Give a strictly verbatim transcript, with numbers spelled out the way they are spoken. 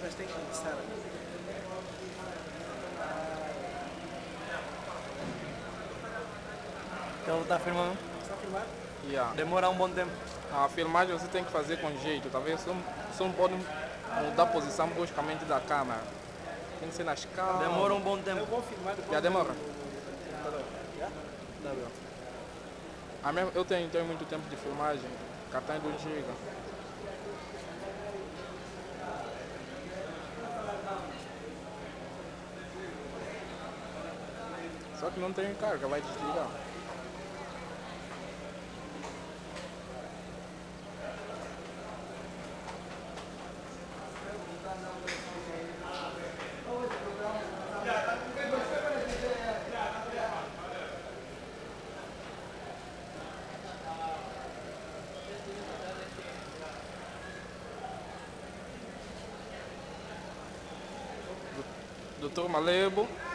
mas tem que começar. Ele está filmando? Está a filmar? Yeah. Demora um bom tempo. A filmagem você tem que fazer com jeito, talvez você não, você não pode mudar a posição bruscamente da câmera. Tem que ser nas calmas. Demora um bom Eu tempo. vou filmar depois. Já demora? no- no- no computador. Já? Tá bem. A minha, eu tenho, tenho muito tempo de filmagem, cartão de dois gigas. Só que não tem carga, vai desligar. Doutor Malebo.